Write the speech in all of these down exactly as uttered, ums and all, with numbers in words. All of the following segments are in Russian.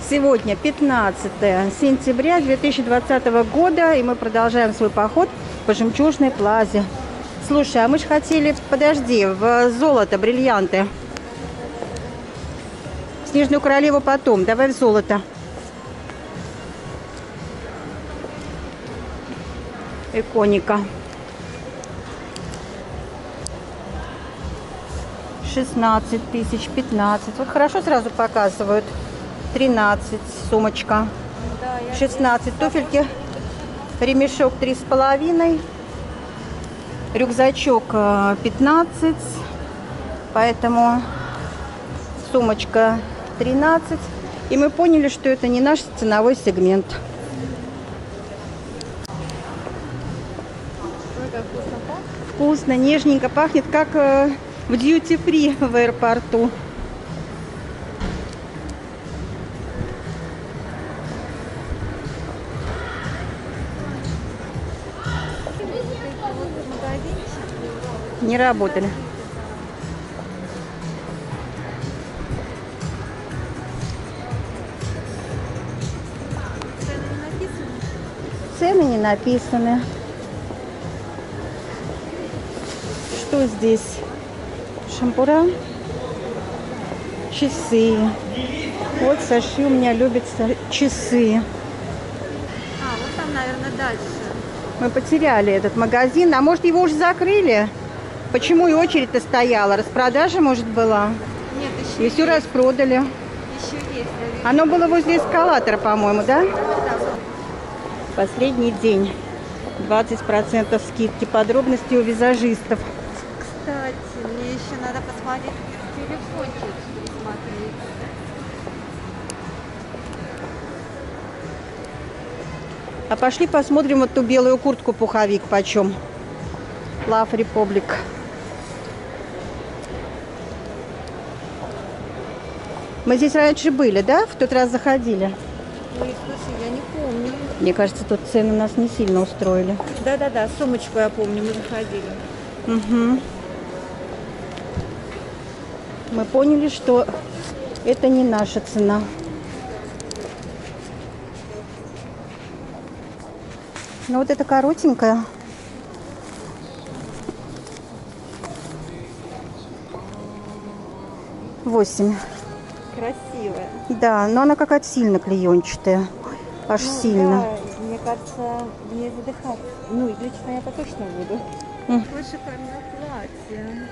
Сегодня пятнадцатое сентября две тысячи двадцатого года, и мы продолжаем свой поход по Жемчужной Плазе. Слушай, а мы же хотели, подожди, в золото, бриллианты. Снежную королеву потом, давай в золото. Иконика. шестнадцать тысяч, пятнадцать. Вот хорошо сразу показывают. тринадцать сумочка. шестнадцать туфельки. Ремешок три с половиной. Рюкзачок пятнадцать. Поэтому сумочка тринадцать. И мы поняли, что это не наш ценовой сегмент. Вкусно, нежненько, пахнет, как в дьюти-фри в аэропорту. Не работали. Цены не написаны. Что здесь? Шампура, часы. Вот Саши у меня любит часы. А, вот там, наверное, дальше. Мы потеряли этот магазин. А может, его уже закрыли? Почему и очередь-то стояла? Распродажа, может, была? Нет, еще И все распродали. Еще есть. Оно было возле эскалатора, по-моему, да? Да, да. Последний день. двадцать процентов скидки. Подробности у визажистов. Кстати, мне еще надо посмотреть телефончик, посмотреть. А пошли посмотрим вот ту белую куртку-пуховик почем. Love Republic. Мы здесь раньше были, да? В тот раз заходили. Ой, слушай, я не помню. Мне кажется, тут цены нас не сильно устроили. Да-да-да, сумочку я помню, мы заходили. Угу. Мы поняли, что это не наша цена. Ну вот это коротенькая. восемь. Красивая. Да, но она какая-то сильно клеенчатая. Аж Ну, сильно. да, мне кажется, мне задыхаться. Ну, лично я-то точно буду. М. Какое шикарное платье.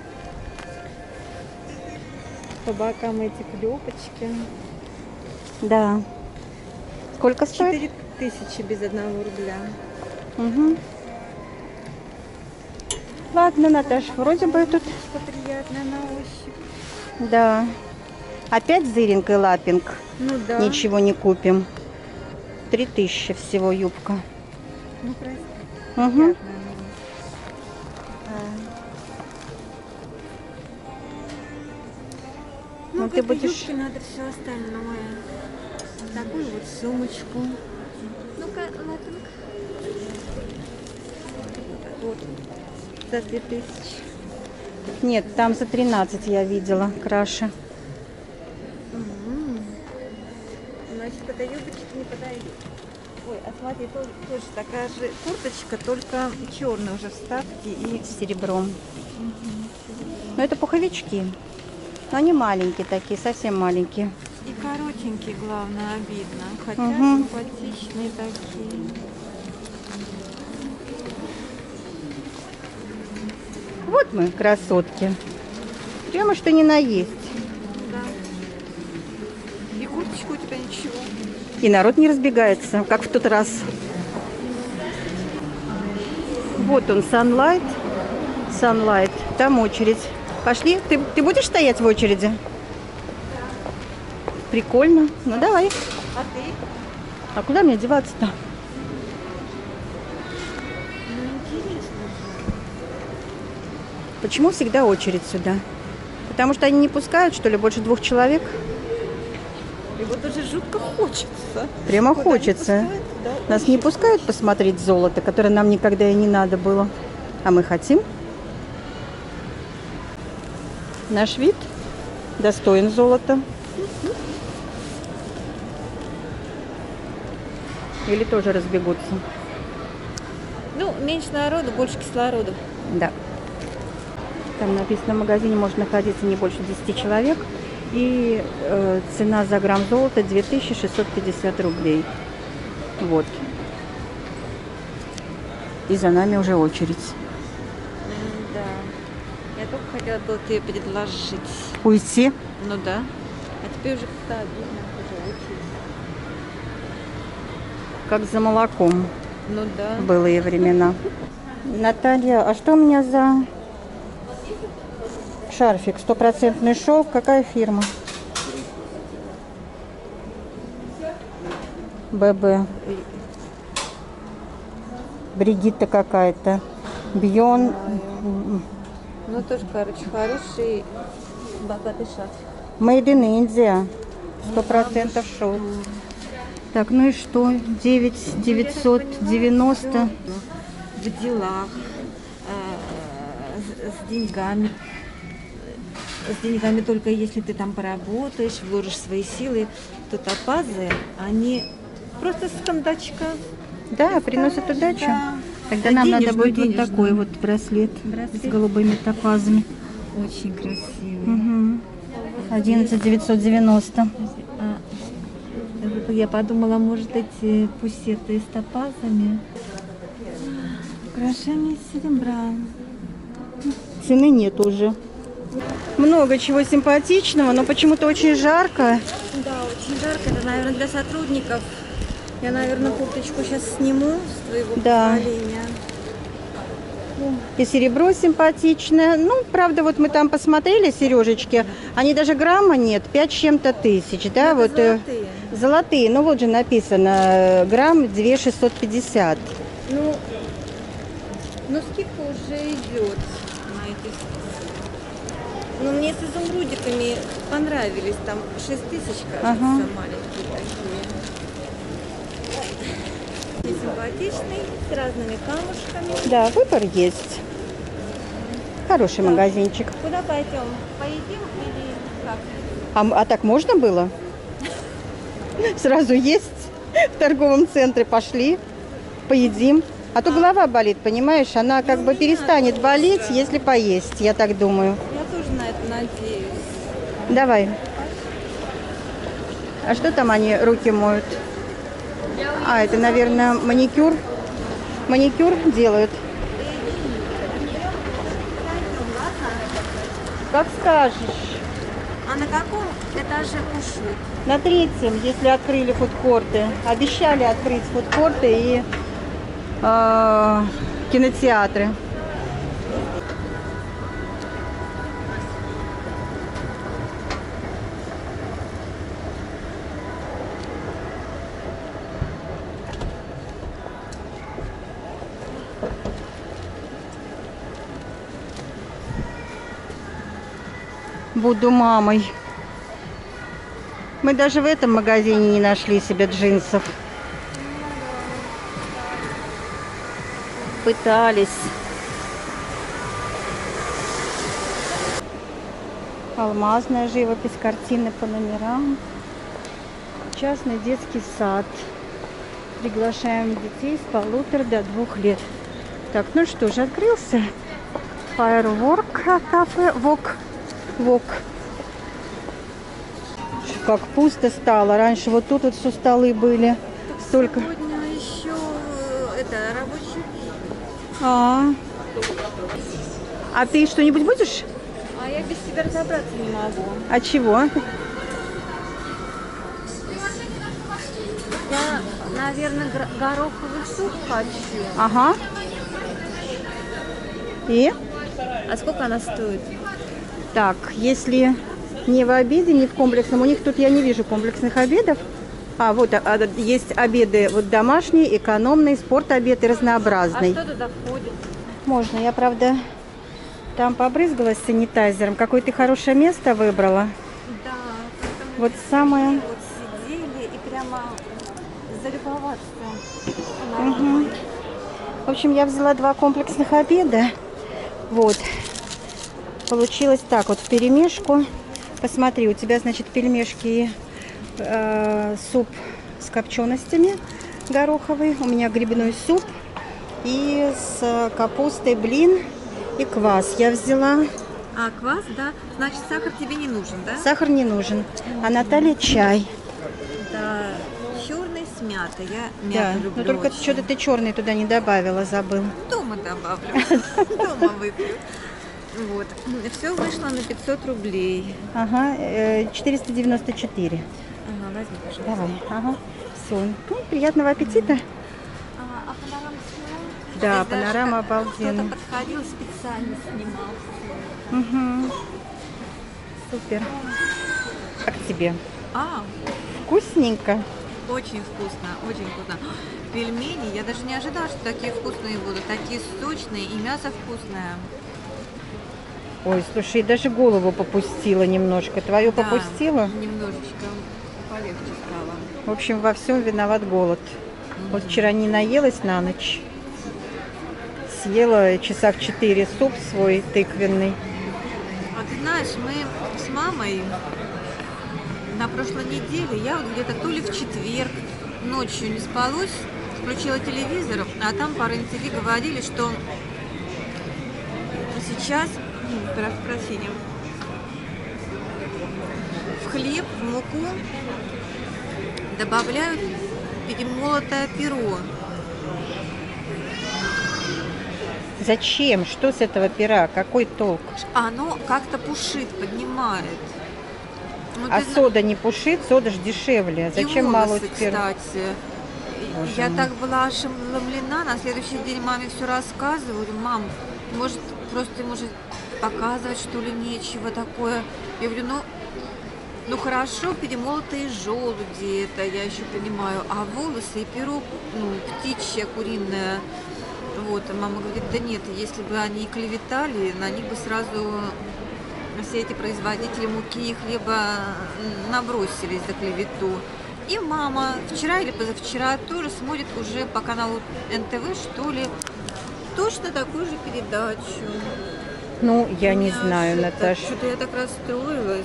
По бокам эти клепочки. Да. Сколько стоит? Четыре тысячи без одного рубля. Угу. Ладно, Наташа, вроде бы тут... Что приятное на ощупь. Да. Опять зыринг и лапинг. Ну да. Ничего не купим. Три тысячи всего юбка. Ну, прости. Угу. Приятная. Ну, Ну, к ты этой будешь... юбке надо все остальное. Такую вот сумочку. Ну-ка, лапинг. Вот. За две тысячи. Нет, там за тринадцать я видела краше. Угу. Значит, эта юбочка не подойдет. Ой, а смотри, тоже, тоже такая же курточка, только черная уже вставки и... С серебром. Угу. Но это пуховички. Но они маленькие такие, совсем маленькие. И коротенькие, главное, обидно. Хотя Угу. симпатичные такие. Вот мы, красотки. Прямо что ни на есть. Да. И курточка у тебя ничего. И народ не разбегается, как в тот раз. Вот он, Sunlight. Sunlight. Там очередь. Пошли. Ты, ты будешь стоять в очереди? Прикольно. Ну, давай. А ты? А куда мне деваться-то? Ну, интересно. Почему всегда очередь сюда? Потому что они не пускают, что ли, больше двух человек? И вот уже жутко хочется. Прямо Куда хочется. не пускают, да, Нас не пускают посмотреть золото, которое нам никогда и не надо было. А мы хотим. Наш вид достоин золота. Или тоже разбегутся? Ну, меньше народу, больше кислорода. Да. Там написано, в магазине может находиться не больше десяти человек. И э, цена за грамм золота две тысячи шестьсот пятьдесят рублей. Вот. И за нами уже очередь. М, Да. Я только хотела было тебе предложить. Уйти? Ну да. А теперь уже как-то обидно, уже очередь. Как за молоком Ну да. в былые времена. Наталья, а что у меня за шарфик? Стопроцентный шелк. Какая фирма? ББ. Бригитта какая-то. Бьон. Ну тоже, короче, хороший, богатый шарф. Made in India. Сто процентов шелк. Так, ну и что? девять девятьсот девяносто. В делах, э, с, с деньгами. С деньгами только если ты там поработаешь, вложишь свои силы, то топазы, они просто с кондачка. Да, приносят удачу. Да. Тогда Да, нам надо денежную, будет вот денежную. такой вот браслет, Браслет. с голубыми топазами. Очень красивый. Угу. одиннадцать девятьсот девяносто. А, вот я подумала, может, эти пусеты с топазами. Украшения из серебра. Цены нет уже. Много чего симпатичного, но почему-то очень жарко. Да, очень жарко. Это, наверное, для сотрудников. Я, наверное, курточку сейчас сниму с твоего Да. позволения. И серебро симпатичное. Ну, правда, вот мы там посмотрели сережечки. Они даже грамма нет, пять с чем-то тысяч, да, Это вот. э, золотые. Золотые, ну вот же написано, э, грамм две тысячи шестьсот пятьдесят. Ну, ну, скидка уже идет на эти. Ну, мне с изумрудиками понравились. Там шесть тысяч, кажется, Ага. маленькие такие. И симпатичный, с разными камушками. Да, выбор есть. Хороший Да. магазинчик. Куда пойдем? Поедим или как? А, а так можно было? Сразу есть в торговом центре пошли, поедим. А то голова болит, понимаешь? Она как бы перестанет болеть, если поесть, я так думаю. Я тоже на это надеюсь. Давай. А что там они руки моют? А, это, наверное, маникюр. Маникюр делают. Как скажешь. А на каком этаже кушают? На третьем, если открыли фудкорты. Обещали открыть фудкорты и э, кинотеатры. Буду мамой. Мы даже в этом магазине не нашли себе джинсов. Пытались. Алмазная живопись, картины по номерам. Частный детский сад. Приглашаем детей с полутора до двух лет. Так, ну что же, открылся Firework кафе. Вок. Вок. Как пусто стало. Раньше вот тут вот все столы были. Столько. Сегодня еще э, это рабочий день. А, а ты что-нибудь будешь? А я без тебя разобраться не могу. А чего? Я, наверное, гро- гороховый суп хочу. Ага. И? А сколько она стоит? Так, если не в обеде, не в комплексном, у них тут я не вижу комплексных обедов. А, вот а, а, есть обеды вот домашние, экономные, спортобед и разнообразный. А что туда входит? Можно, я, правда, там побрызгалась санитайзером. Какое ты хорошее место выбрала. Да. Вот самое... Вот сидели и прямо залюбоваться. Мгм. В общем, я взяла два комплексных обеда. Вот. Получилось так вот в перемешку. Посмотри, у тебя, значит, пельмешки, э, суп с копченостями, гороховый. У меня грибной суп. И с капустой блин и квас я взяла. А, квас, да? Значит, сахар тебе не нужен, да? Сахар не нужен. А Наталья чай. Да, черный с мятой. Я Да, мяту люблю но только очень. что-то ты черный туда не добавила, забыл. Дома добавлю. Дома выпью. Вот. Все вышло на пятьсот рублей. Ага, э, четыреста девяносто четыре. Ага, возьми, пожалуйста. Давай, ага. Все. Ну, приятного аппетита. А, а панорама снимала? Да, Здесь даже панорама как- обалденная. Кто-то подходил, специально снимал. Угу. Супер. Как тебе? А, Вкусненько. очень вкусно, очень вкусно. Пельмени, я даже не ожидала, что такие вкусные будут. Такие сочные и мясо вкусное. Ой, слушай, даже голову попустила немножко. Твою Да, попустила? немножечко полегче стало. В общем, во всем виноват голод. Вот вчера не наелась на ночь. Съела часа в четыре суп свой тыквенный. А ты знаешь, мы с мамой на прошлой неделе, я вот где-то то ли в четверг ночью не спалось, включила телевизор, а там по РЕН-ТВ говорили, что сейчас, прошу прощения, в хлеб, в муку добавляют перемолотое перо. Зачем? Что с этого пера? Какой толк? Оно как-то пушит, поднимает. Ну, А ты зна- сода не пушит? Сода ж дешевле. и Зачем волосы, молоть пер? кстати. Боже Я мой. так была ошеломлена, на следующий день маме все рассказываю. Говорю, мам, может, просто, может, показывать, что ли, нечего такое. Я говорю, ну, ну хорошо, перемолотые желуди, это я еще понимаю, а волосы и перо, ну, птичье, куриное. Вот, а мама говорит, да нет, если бы они клеветали, на них бы сразу все эти производители муки и хлеба набросились за клевету. И мама вчера или позавчера тоже смотрит уже по каналу эн тэ вэ, что ли, точно такую же передачу. Ну, я не Меня знаю, аж это- Наташа. Что-то я так расстроилась.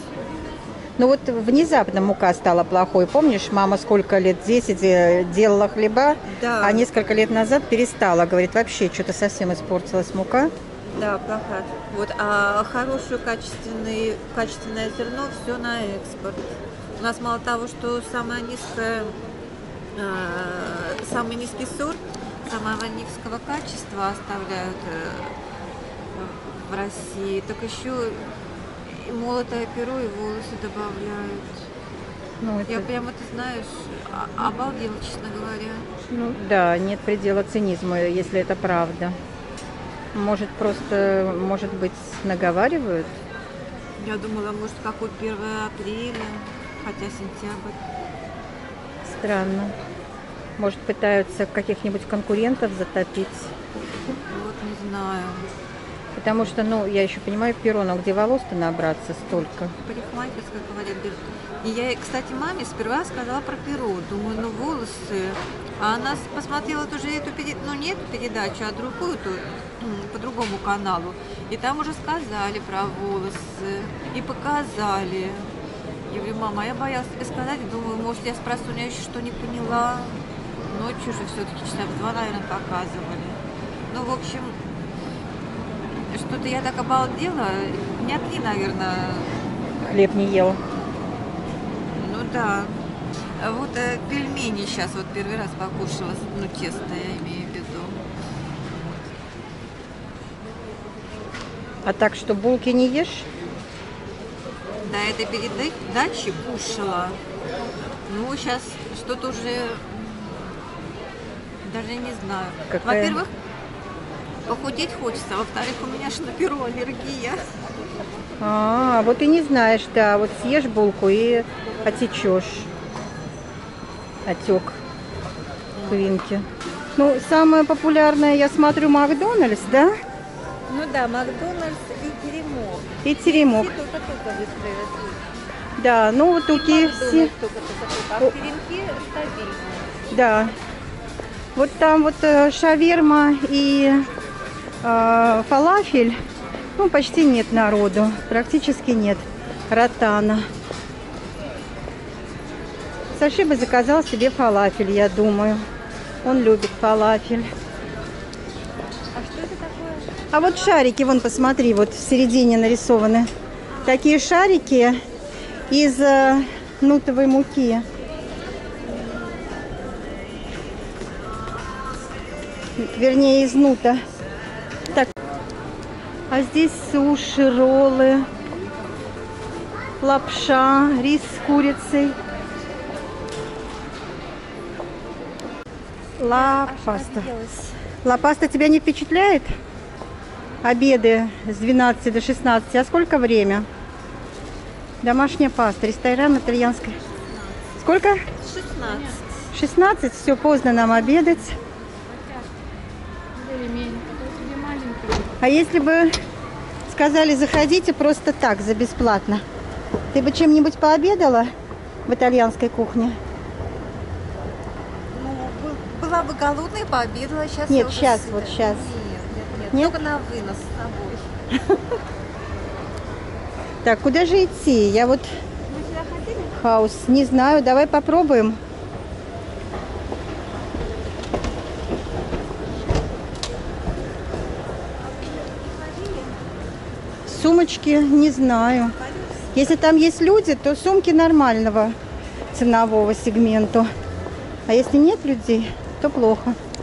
Ну вот внезапно мука стала плохой. Помнишь, мама сколько лет, десять э, делала хлеба, Да. а несколько лет назад перестала. Говорит, вообще что-то совсем испортилась мука. Да, плохо. Вот, а хорошее качественное, качественное зерно все на экспорт. У нас мало того, что самое низкое, э, самый низкий сорт, самого низкого качества оставляют э, в России, так еще и молотое перо и волосы добавляют. Ну, это, Я прямо, ты знаешь, о- обалдела, честно говоря. ну, да, нет предела цинизму, если это правда. Может, просто, может быть, наговаривают? Я думала, может, какой первое апреля, хотя сентябрь. Странно. Может, пытаются каких-нибудь конкурентов затопить? Вот не знаю. Потому что, ну, я еще понимаю, перо, но где волос-то набраться столько? Парикмахерская, говорят, берут. И я, кстати, маме сперва сказала про перо. Думаю, ну волосы. А она с- посмотрела тоже эту передачу, ну не эту передачу, а другую, ту, м, по другому каналу. И там уже сказали про волосы. И показали. Я говорю, мама, я боялась тебе сказать. Думаю, может, я с просонья еще что не поняла. Ночью же все-таки часа в два, наверное, показывали. Ну, в общем, что-то я так обалдела. Дня три, наверное. Хлеб не ел. Ну да. А вот э, пельмени сейчас вот первый раз покушала, ну тесто я имею в виду. А так что, булки не ешь? До этой передачи кушала. Ну, сейчас что-то уже даже не знаю. Какая? Во-первых, похудеть хочется, во-вторых, у меня же на перо аллергия. А, вот и не знаешь, да, вот съешь булку и отечешь. Отек куринки. Ну, самое популярное, я смотрю, Макдональдс, да? Ну да, Макдональдс и теремок. И теремок. Только-только выстроилась. Да, ну вот у кей эф си, А в теремке стабильно. да. Вот там вот э, шаверма и э, фалафель, ну, почти нет народу, практически нет. Ротана. Саши бы заказал себе фалафель, я думаю. Он любит фалафель. А что это такое? А вот шарики, вон, посмотри, вот в середине нарисованы. Такие шарики из э, нутовой муки. Вернее, из нута. Так. А здесь суши, роллы, лапша, рис с курицей. Ла паста. Ла паста тебя не впечатляет? Обеды с двенадцати до шестнадцати. А сколько время? Домашняя паста. Ресторан итальянский. Сколько? шестнадцать. шестнадцать. Все, поздно нам обедать. А если бы сказали, заходите просто так, за бесплатно, ты бы чем-нибудь пообедала в итальянской кухне? Ну, был- была бы голодная, пообедала. Сейчас Нет, я уже щас, сыта. вот щас. Нет, нет, нет. Нет? Только на вынос с собой. Так, куда же идти? Я вот Вы сюда ходили? хаус, не знаю, давай попробуем. Сумочки, не знаю. Если там есть люди, то сумки нормального ценового сегмента. А если нет людей, то плохо.